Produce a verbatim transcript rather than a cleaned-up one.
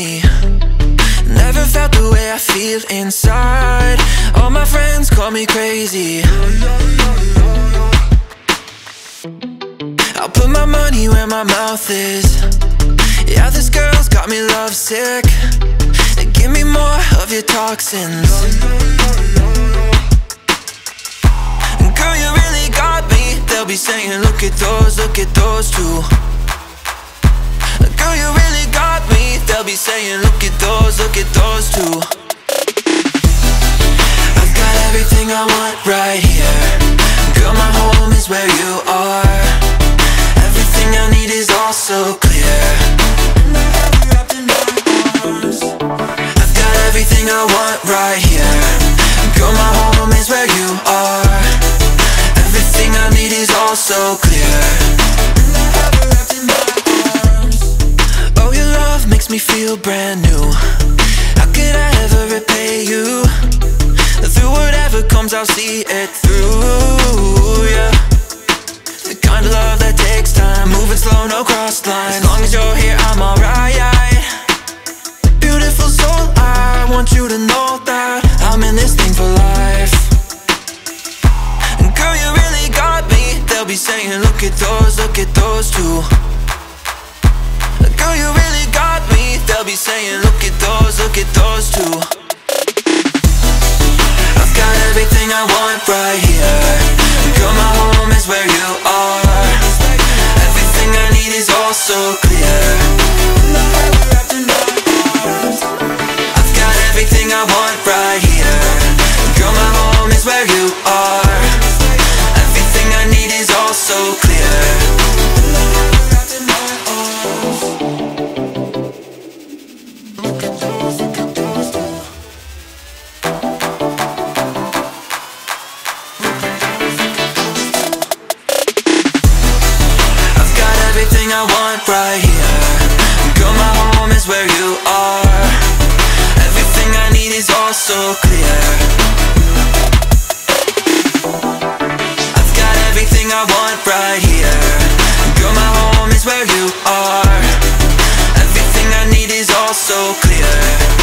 me. Never felt the way I feel inside. All my friends call me crazy. I'll put my money where my mouth is. Yeah, this girl's got me lovesick. Give me more of your toxins. Girl, you really got me. They'll be saying, look at those, look at those two. Girl, you really got me. They'll be saying, look at those, look at those two. I've got everything I want right here. Girl, my home is where you are. Everything I need is all so clear. I've got everything I want right here. Girl, my home is where you are. Everything I need is all so clear. Oh, your love makes me feel brand new. How could I ever repay you? Through whatever comes, I'll see it through, yeah. The kind of love that takes time, moving slow, no cross lines. As long as you're here, I'm alright. Beautiful soul, I want you to know that I'm in this thing for life. And girl, you really got me. They'll be saying, look at those, look at those two. Girl, you really got me. They'll be saying, look at those, look at those two. I've got everything I want right here. Girl, my home is where you are. Everything I need is all so clear. I've got everything I want right here. Girl, my home is where you are. Everything I need is all so clear. Everything I want right here. Girl, my home is where you are. Everything I need is all so clear. I've got everything I want right here. Girl, my home is where you are. Everything I need is all so clear.